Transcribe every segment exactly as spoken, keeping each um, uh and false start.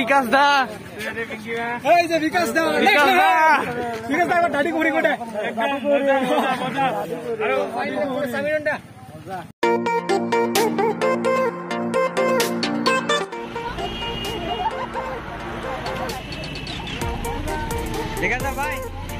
বিকাশ দা এই যে বিকাশ দা বিকাশ দা বিকাশ দা দাড়ি কুড়ি কোটে আরে সামিরন দা ঠিক আছে ভাই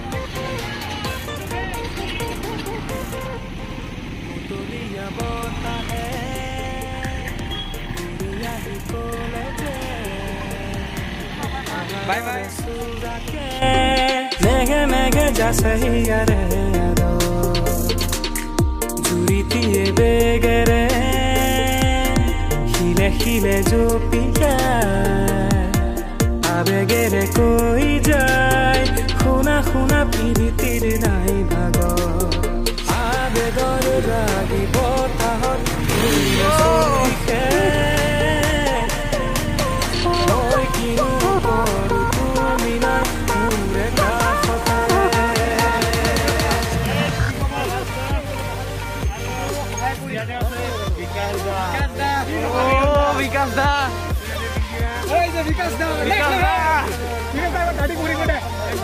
बाय बाय मेघे मेघे जा सही रे यारो जुरीती बेगरे हिले हिले जो पिया आबेगे रे कोई जाय खुना खुना पीरी तीर नाई भागो आबेगर रागी बोताहत सोके विकास दा এই যে বিকাশ দা विकास दा বিকাশ দা দাড়ি কুড়ি কোটে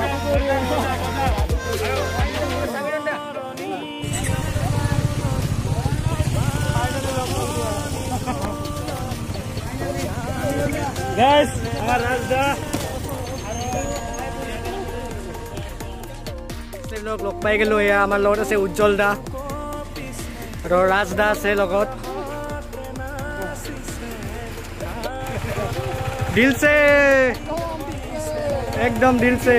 সামিরন দা गाइस আমার রাজদা লোক লগ পাই গেলো এয়া আমাৰ লগত আছে উজ্জ্বল দা আৰু ৰাজ দা আছে লগত दिल से एकदम दिल से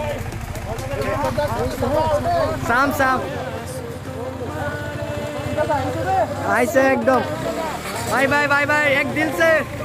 शाम शाम ऐसे एकदम बाय बाय बाय बाय एक दिल से